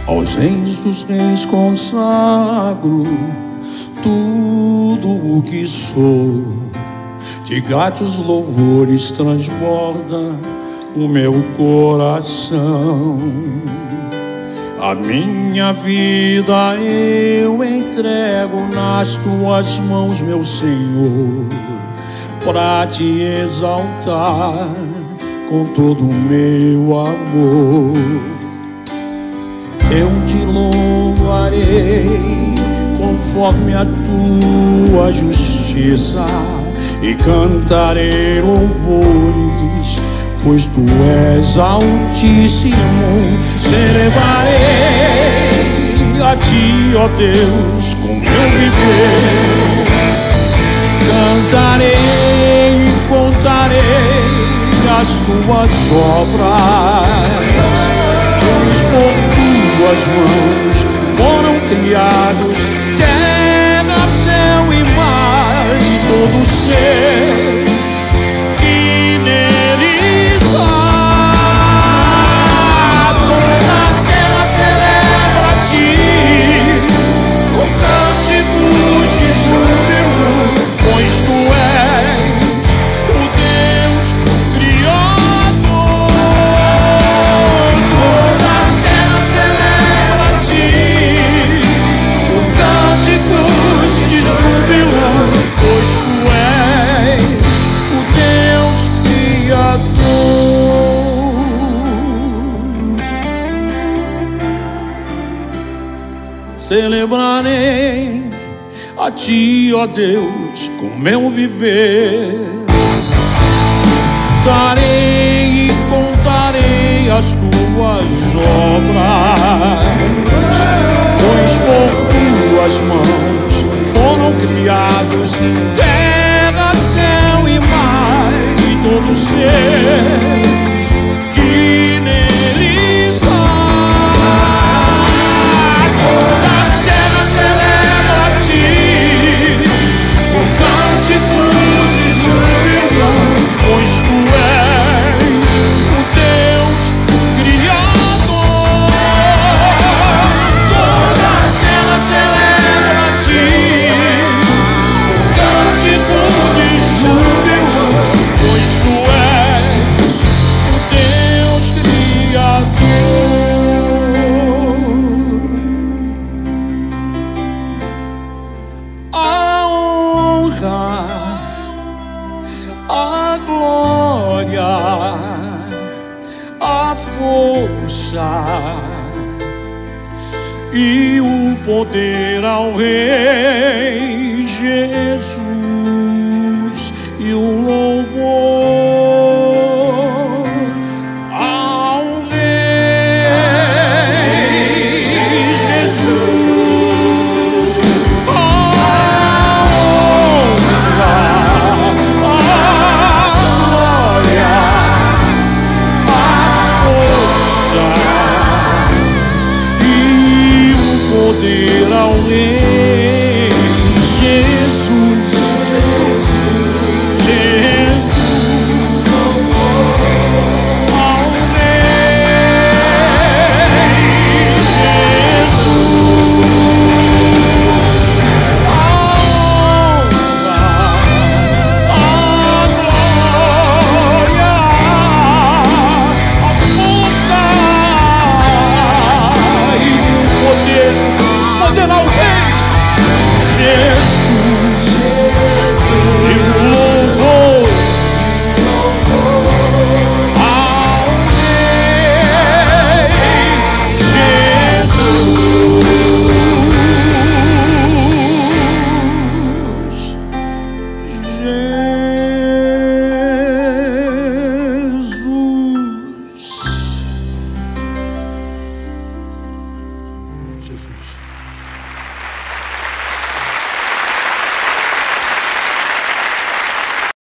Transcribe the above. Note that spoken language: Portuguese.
Aos reis dos reis consagro tudo o que sou. De gratos louvores transborda o meu coração. A minha vida eu entrego nas tuas mãos, meu Senhor, pra te exaltar com todo o meu amor. Eu te louvarei conforme a tua justiça e cantarei louvores, pois tu és altíssimo. Celebrarei a ti, ó Deus, com meu viver. Cantarei e contarei as tuas obras, pois por tuas mãos foram criados terra, céu e mar, e todo ser que neles há. Toda a terra celebra a ti com cânticos de júbilo, pois tu és o Deus Criador. Toda a terra celebra a ti com cânticos de júbilo, pois tu és o Deus Criador. Celebrarei a ti, ó Deus, com meu viver. Darei e contarei as tuas obras, pois por tuas mãos foram criados terra, céu e mar, e todo ser que neles há. Toda a terra celebra a ti com cânticos de júbilo, pois tu és o Deus Criador. Toda a terra celebra a ti com cânticos de júbilo, pois tu és o Deus Criador. A honra, a glória, a força e o poder ao Rei Jesus, e o louvor